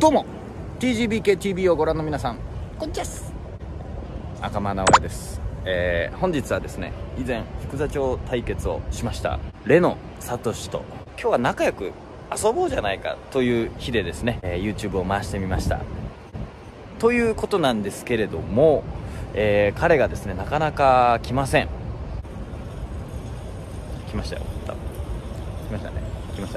どうも TGBKTV をご覧の皆さん、こんにちは。赤間直哉です。本日はですね、以前福座町対決をしましたレノサトシと今日は仲良く遊ぼうじゃないかという日でですね、YouTube を回してみましたということなんですけれども、彼がですねなかなか来ません。来ましたよ。来ましたね。来ました。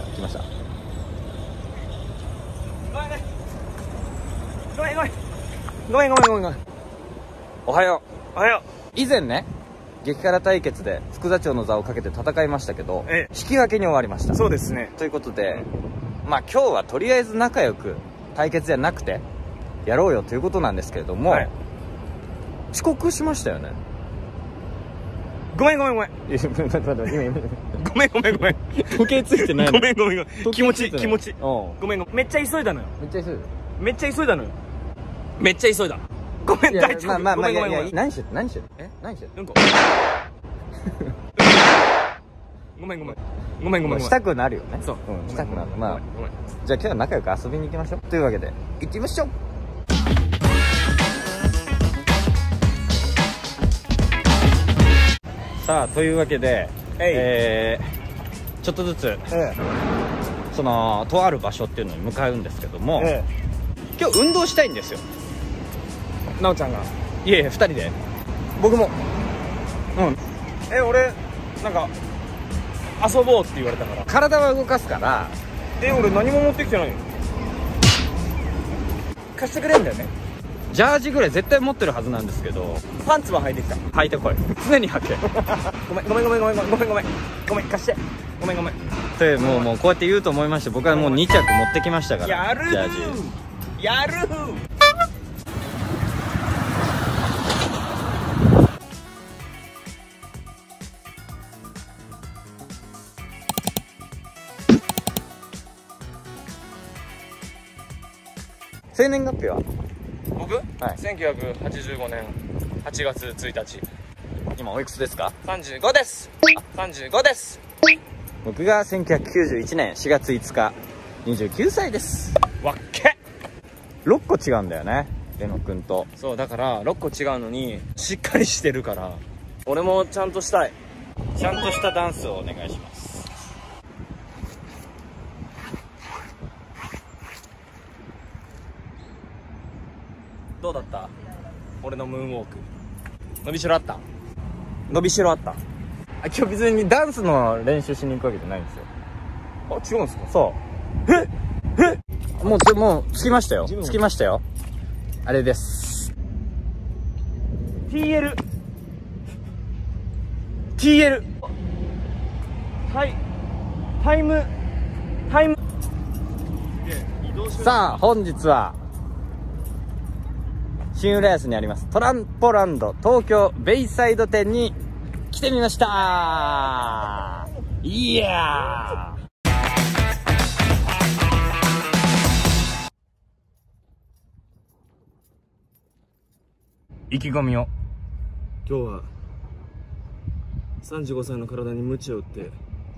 ごめん。おはよう。以前ね、激辛対決で福座町の座をかけて戦いましたけど、引き分けに終わりました。 そうですね。 ということで、まあ今日はとりあえず仲良く対決じゃなくてやろうよということなんですけれども、遅刻しましたよね。 ごめん。 ごめん。時計ついてないの。 ごめん。気持ち。ごめん。めっちゃ急いだのよ。めっちゃ急いだ。ごめん、大丈夫。 まあ、ごめん。何してるうんこ。ごめん。 したくなるよね。 そう。 したくなる。まあ、じゃあ今日は仲良く遊びに行きましょう。というわけで、行ってみましょう。さあ、というわけで、ちょっとずつ、その、とある場所っていうのに向かうんですけども、今日運動したいんですよ。 なおちゃんが。 いや2人で。 僕も。俺なんか遊ぼうって言われたから。 体は動かすから。 俺何も持ってきてないよ。貸してくれんだよね。 ジャージぐらい絶対持ってるはずなんですけど、 パンツは履いてきた。 履いてこい。常に履け。 ごめん、貸して。ごめんでもうこうやって言うと思いまして、僕はもう2着持ってきましたから。 やるジャージやる。 生年月日は？ 僕、1985年8月1日。 今おいくつですか ？35です。 僕が1991年4月5日29歳です。 わっけ 6個違うんだよね、レノ君と。 そうだから6個違うのにしっかりしてるから、俺もちゃんとしたい。 ちゃんとしたダンスをお願いします。 どうだった？俺のムーンウォーク。伸びしろあった？今日別にダンスの練習しに行くわけじゃないんですよ。 あ、違うんですか？ そう。もう着きましたよ。あれです。 TL タイム。 さあ本日は新浦安にありますトランポランド東京ベイサイド店に来てみました。いやー、 意気込みを。今日は35歳の体に鞭を打って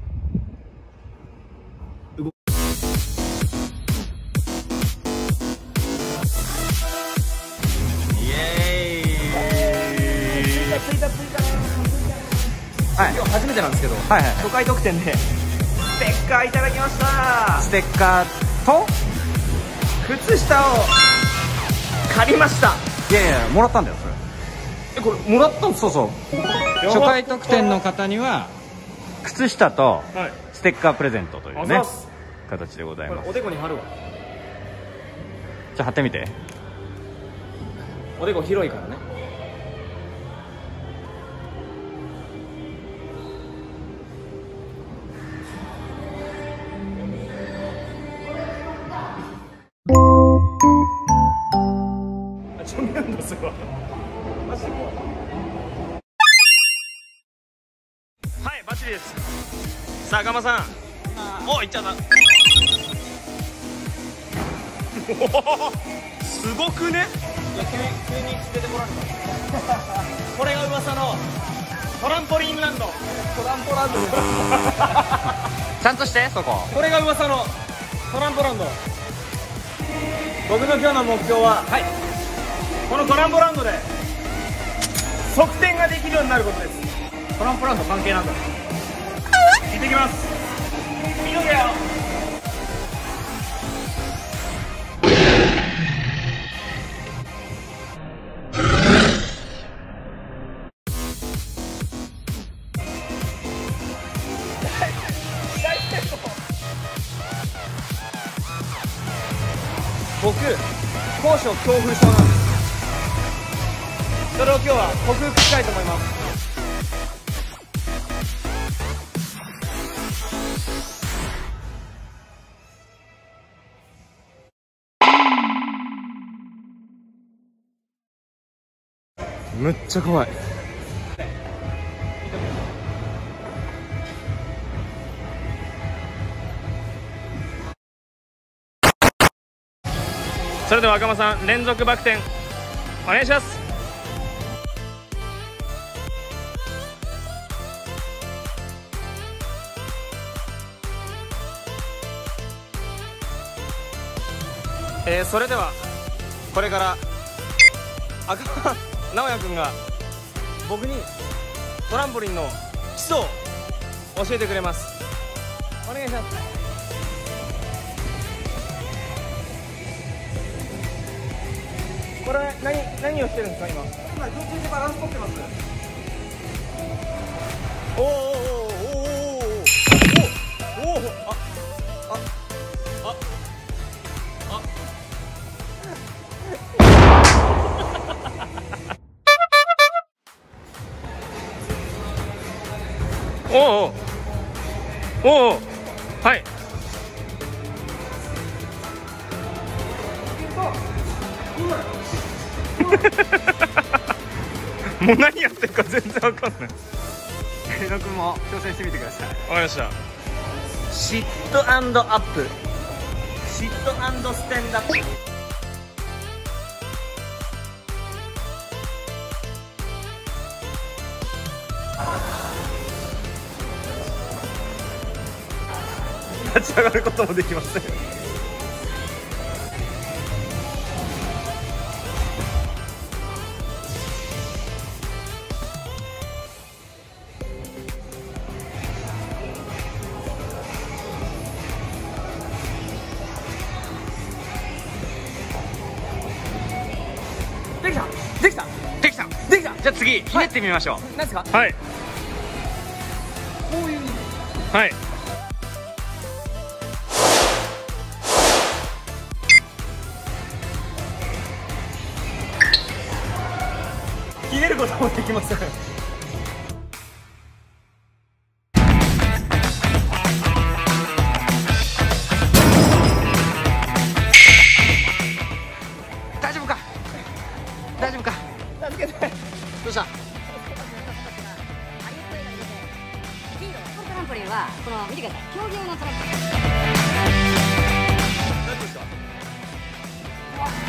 今日初めてなんですけど、初回特典でステッカーいただきました。 ステッカーと靴下を借りました。 いやもらったんだよそれ。 これもらったんですか？ そう初回特典の方には靴下とステッカープレゼントというね、形でございます。 おでこに貼るわ。 じゃあ貼ってみて。 おでこ広いからね。はい、バッチリです。さあ、ガマさん。お、いっちゃった。すごくね。いや、急に出てこられた。これが噂のトランポリンランド。 ちゃんとしてそこ。 これが噂のトランポランド。 僕の今日の目標は、 はい。 このトランポランドで側転ができるようになることです。 トランポランド関係なんだ。 行ってきます。見とけよ。 僕、高所恐怖症なんです。それを今日は克服したいと思います。むっちゃ怖い。 それでは赤間さん、連続バク転お願いします。それではこれから赤間直也君が僕にトランポリンの基礎を教えてくれます。お願いします。これ何をしてるんですか今？今空中でバランス取ってます。おおおおおおおおおおおおおおはい。もう何やってるか全然わかんない。 平野君も挑戦してみてください。 わかりました。 シットアップ、シットステンダップ。立ち上がることもできません。できたできたできたできた。 じゃあ次ひねってみましょう。 何ですか？ はいこういうはい。 ひねることもできません。大丈夫か大丈夫か。助けて。どうした？ トランポリンはこの見てください、競技用のトランポリン。 大丈夫ですか？